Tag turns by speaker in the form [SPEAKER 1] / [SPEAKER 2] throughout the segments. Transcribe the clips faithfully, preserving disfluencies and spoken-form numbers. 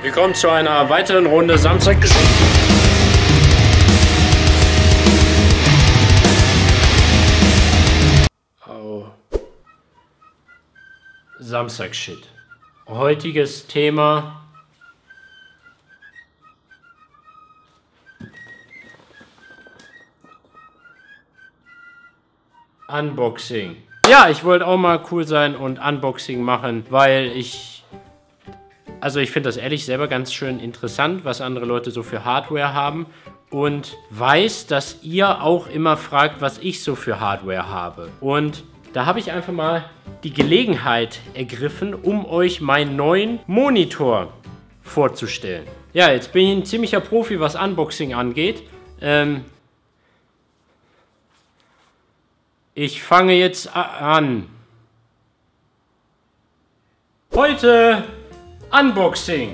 [SPEAKER 1] Willkommen zu einer weiteren Runde Samstag. Oh. Samstag-Shit. Heutiges Thema. Unboxing. Ja, ich wollte auch mal cool sein und Unboxing machen, weil ich... Also ich finde das ehrlich selber ganz schön interessant, was andere Leute so für Hardware haben. Und weiß, dass ihr auch immer fragt, was ich so für Hardware habe. Und da habe ich einfach mal die Gelegenheit ergriffen, um euch meinen neuen Monitor vorzustellen. Ja, jetzt bin ich ein ziemlicher Profi, was Unboxing angeht. Ähm... Ich fange jetzt an. Heute Unboxing.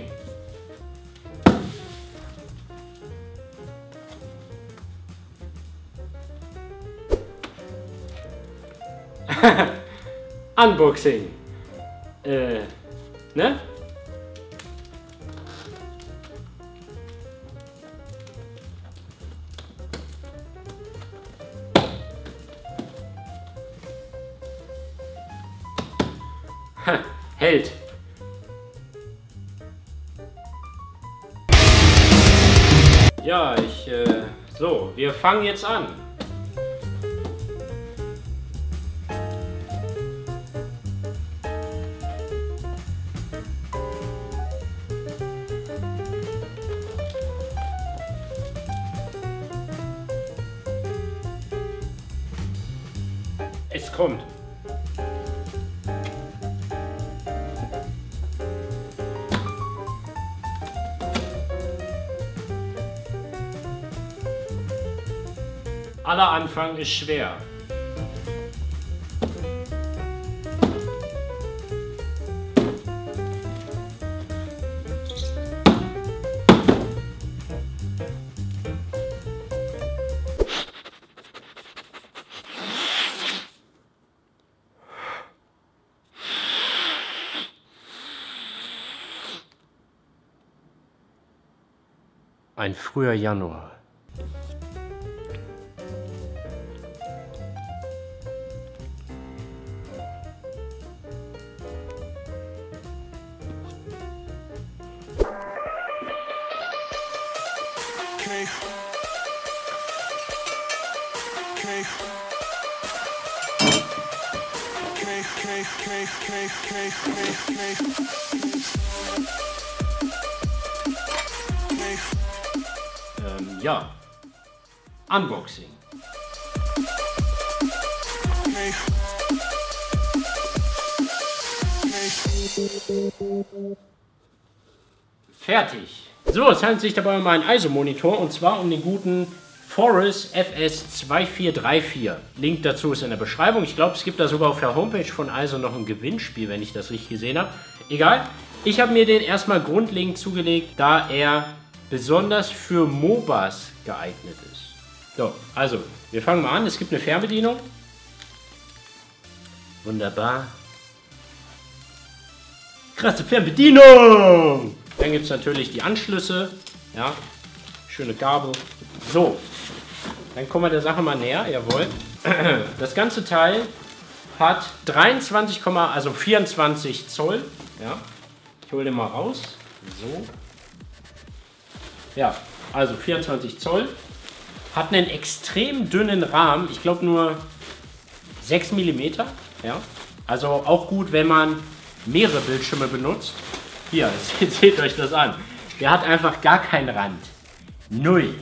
[SPEAKER 1] Unboxing. Äh, ne? Hält. Ja, ich, äh, so, wir fangen jetzt an. Es kommt. Aller Anfang ist schwer. Ein früher Januar. Ähm, ja. Unboxing. Fertig. So, es handelt sich dabei um einen I S O-Monitor und zwar um den guten Forus F S zwei vier drei vier. Link dazu ist in der Beschreibung. Ich glaube, es gibt da sogar auf der Homepage von I S O noch ein Gewinnspiel, wenn ich das richtig gesehen habe. Egal. Ich habe mir den erstmal grundlegend zugelegt, da er besonders für MOBAs geeignet ist. So, also, wir fangen mal an. Es gibt eine Fernbedienung. Wunderbar. Krasse Fernbedienung! Dann gibt es natürlich die Anschlüsse. Ja, schöne Kabel. So, dann kommen wir der Sache mal näher. Jawohl. Das ganze Teil hat dreiundzwanzig, also vierundzwanzig Zoll. Ja, ich hole den mal raus. So. Ja, also vierundzwanzig Zoll. Hat einen extrem dünnen Rahmen. Ich glaube nur sechs Millimeter. Ja, also auch gut, wenn man mehrere Bildschirme benutzt. Hier, seht euch das an. Der hat einfach gar keinen Rand. Null.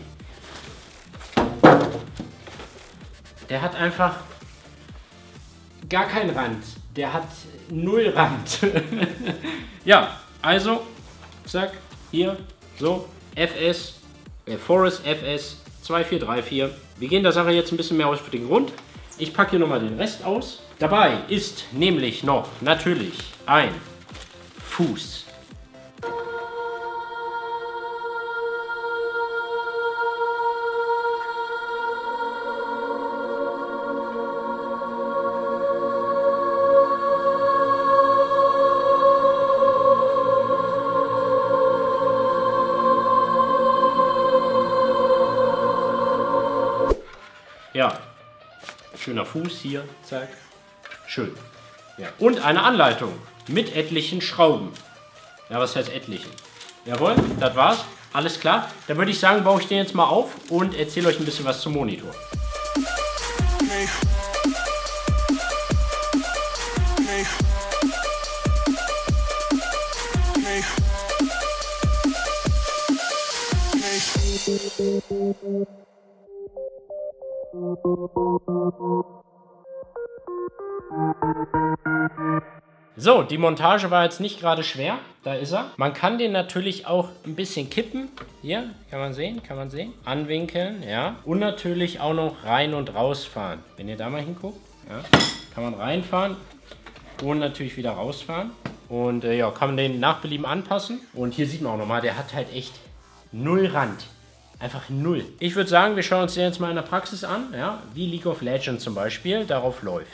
[SPEAKER 1] Der hat einfach gar keinen Rand. Der hat null Rand. Ja, also, zack, hier, so, F S, äh, Forus F S zwei vier drei vier. Wir gehen der Sache jetzt ein bisschen mehr aus für den Grund. Ich packe hier nochmal den Rest aus. Dabei ist nämlich noch natürlich ein Fuß. Ja, schöner Fuß hier, zack. Schön. Ja. Und eine Anleitung mit etlichen Schrauben. Ja, was heißt etlichen? Jawohl, das war's. Alles klar. Dann würde ich sagen, baue ich den jetzt mal auf und erzähle euch ein bisschen was zum Monitor. So, die Montage war jetzt nicht gerade schwer. Da ist er. Man kann den natürlich auch ein bisschen kippen. Hier, kann man sehen, kann man sehen. Anwinkeln, ja. Und natürlich auch noch rein und rausfahren. Wenn ihr da mal hinguckt, ja, kann man reinfahren und natürlich wieder rausfahren. Und äh, ja, kann man den nach Belieben anpassen. Und hier sieht man auch nochmal, der hat halt echt null Rand. Einfach null. Ich würde sagen, wir schauen uns den jetzt mal in der Praxis an, ja, wie League of Legends zum Beispiel darauf läuft.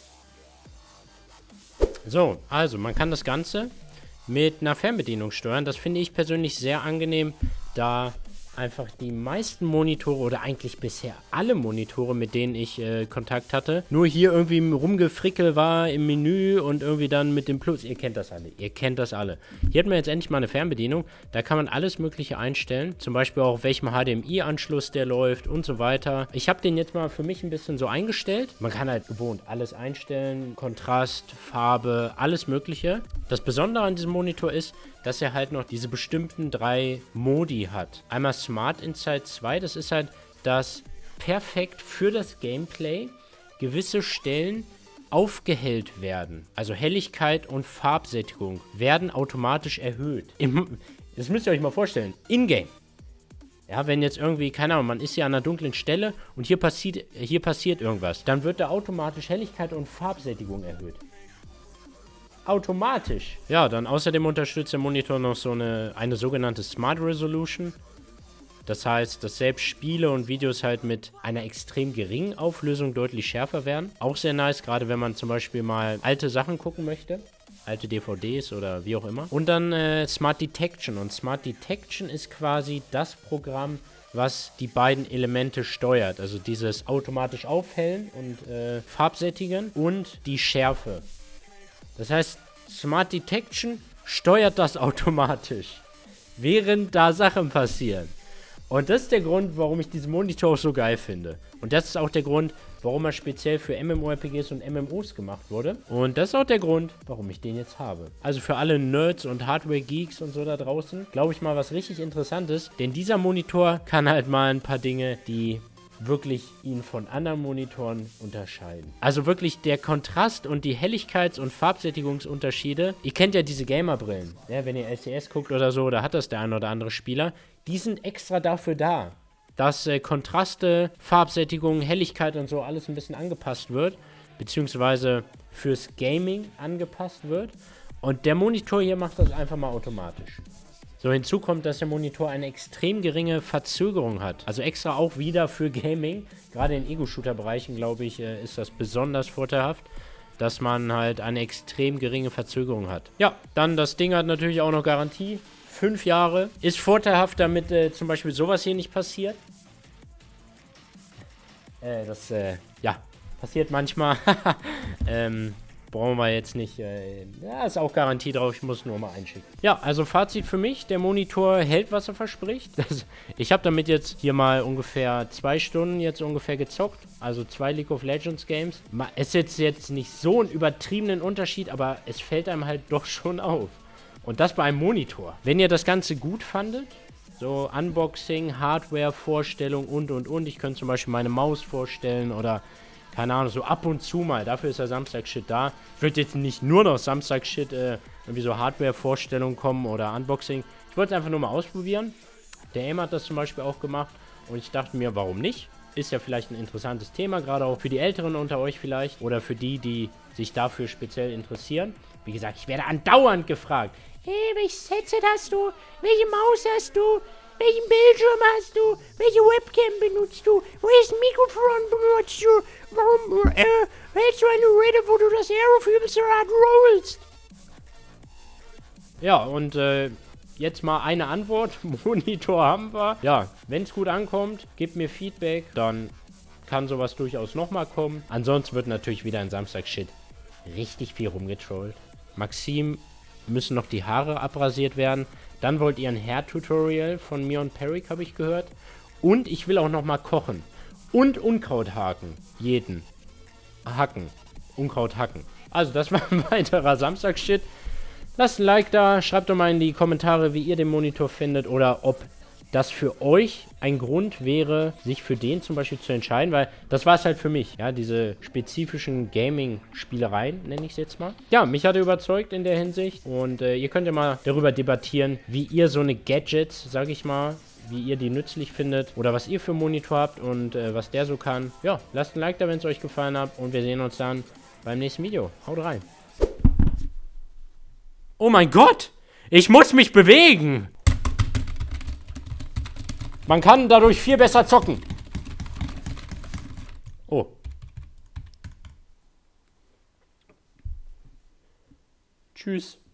[SPEAKER 1] So, also man kann das Ganze mit einer Fernbedienung steuern. Das finde ich persönlich sehr angenehm, da einfach die meisten Monitore oder eigentlich bisher alle Monitore, mit denen ich äh, Kontakt hatte, nur hier irgendwie rumgefrickelt war im Menü und irgendwie dann mit dem Plus. Ihr kennt das alle. Ihr kennt das alle. Hier hat man jetzt endlich mal eine Fernbedienung. Da kann man alles Mögliche einstellen. Zum Beispiel auch, auf welchem H D M I-Anschluss der läuft und so weiter. Ich habe den jetzt mal für mich ein bisschen so eingestellt. Man kann halt gewohnt alles einstellen. Kontrast, Farbe, alles Mögliche. Das Besondere an diesem Monitor ist, dass er halt noch diese bestimmten drei Modi hat. Einmal Smart Insight zwei, das ist halt das perfekt für das Gameplay gewisse Stellen aufgehellt werden. Also Helligkeit und Farbsättigung werden automatisch erhöht. Im, das müsst ihr euch mal vorstellen. In-game. Ja, wenn jetzt irgendwie, keine Ahnung, man ist hier an einer dunklen Stelle und hier passiert, hier passiert irgendwas, dann wird da automatisch Helligkeit und Farbsättigung erhöht. Automatisch. Ja, dann außerdem unterstützt der Monitor noch so eine, eine sogenannte Smart Resolution. Das heißt, dass selbst Spiele und Videos halt mit einer extrem geringen Auflösung deutlich schärfer werden. Auch sehr nice, gerade wenn man zum Beispiel mal alte Sachen gucken möchte. Alte D V Ds oder wie auch immer. Und dann äh, Smart Detection. Und Smart Detection ist quasi das Programm, was die beiden Elemente steuert. Also dieses automatisch Aufhellen und äh, Farbsättigen und die Schärfe. Das heißt, Smart Detection steuert das automatisch, während da Sachen passieren. Und das ist der Grund, warum ich diesen Monitor auch so geil finde. Und das ist auch der Grund, warum er speziell für MMORPGs und M M Os gemacht wurde. Und das ist auch der Grund, warum ich den jetzt habe. Also für alle Nerds und Hardware-Geeks und so da draußen, glaube ich mal was richtig Interessantes. Denn dieser Monitor kann halt mal ein paar Dinge, die wirklich ihn von anderen Monitoren unterscheiden. Also wirklich der Kontrast und die Helligkeits- und Farbsättigungsunterschiede. Ihr kennt ja diese Gamerbrillen. Ja, wenn ihr L C S guckt oder so, da hat das der ein oder andere Spieler. Die sind extra dafür da, dass äh, Kontraste, Farbsättigung, Helligkeit und so alles ein bisschen angepasst wird. Beziehungsweise fürs Gaming angepasst wird. Und der Monitor hier macht das einfach mal automatisch. So, hinzu kommt, dass der Monitor eine extrem geringe Verzögerung hat. Also extra auch wieder für Gaming. Gerade in Ego-Shooter-Bereichen, glaube ich, äh, ist das besonders vorteilhaft, dass man halt eine extrem geringe Verzögerung hat. Ja, dann das Ding hat natürlich auch noch Garantie. Fünf Jahre. Ist vorteilhaft, damit äh, zum Beispiel sowas hier nicht passiert. Äh, das, äh, ja, passiert manchmal. ähm... Brauchen wir jetzt nicht. Äh, ja, ist auch Garantie drauf. Ich muss nur mal einschicken. Ja, also Fazit für mich. Der Monitor hält, was er verspricht. Das, ich habe damit jetzt hier mal ungefähr zwei Stunden jetzt ungefähr gezockt. Also zwei League of Legends Games. Es ist jetzt, jetzt nicht so einen übertriebenen Unterschied, aber es fällt einem halt doch schon auf. Und das bei einem Monitor. Wenn ihr das Ganze gut fandet, so Unboxing, Hardware, Vorstellung und und und. Ich könnte zum Beispiel meine Maus vorstellen oder keine Ahnung, so ab und zu mal. Dafür ist der Samstag-Shit da. Ich würde jetzt nicht nur noch Samstag-Shit, äh, irgendwie so Hardware-Vorstellungen kommen oder Unboxing. Ich wollte es einfach nur mal ausprobieren. Der Aim hat das zum Beispiel auch gemacht. Und ich dachte mir, warum nicht? Ist ja vielleicht ein interessantes Thema, gerade auch für die Älteren unter euch vielleicht. Oder für die, die sich dafür speziell interessieren. Wie gesagt, ich werde andauernd gefragt. Hey, welches Headset hast du? Welche Maus hast du? Welchen Bildschirm hast du? Welche Webcam benutzt du? Welches Mikrofon benutzt du? Warum äh, hältst du eine Rede, wo du das Aerofilmrad rollst? Ja, und äh, jetzt mal eine Antwort. Monitor haben wir. Ja, wenn es gut ankommt, gebt mir Feedback. Dann kann sowas durchaus nochmal kommen. Ansonsten wird natürlich wieder ein Samstag-Shit richtig viel rumgetrollt. Maxim müssen noch die Haare abrasiert werden. Dann wollt ihr ein Hair-Tutorial von mir und Peric, habe ich gehört. Und ich will auch nochmal kochen. Und Unkraut haken. Jeden. Hacken. Unkraut hacken. Also das war ein weiterer Samstag-Shit. Lasst ein Like da. Schreibt doch mal in die Kommentare, wie ihr den Monitor findet. Oder ob das für euch ein Grund wäre, sich für den zum Beispiel zu entscheiden, weil das war es halt für mich, ja, diese spezifischen Gaming-Spielereien, nenne ich es jetzt mal. Ja, mich hat er überzeugt in der Hinsicht und äh, ihr könnt ja mal darüber debattieren, wie ihr so eine Gadgets, sag ich mal, wie ihr die nützlich findet oder was ihr für einen Monitor habt und äh, was der so kann. Ja, lasst ein Like da, wenn es euch gefallen hat und wir sehen uns dann beim nächsten Video. Haut rein. Oh mein Gott! Ich muss mich bewegen! Man kann dadurch viel besser zocken. Oh. Tschüss.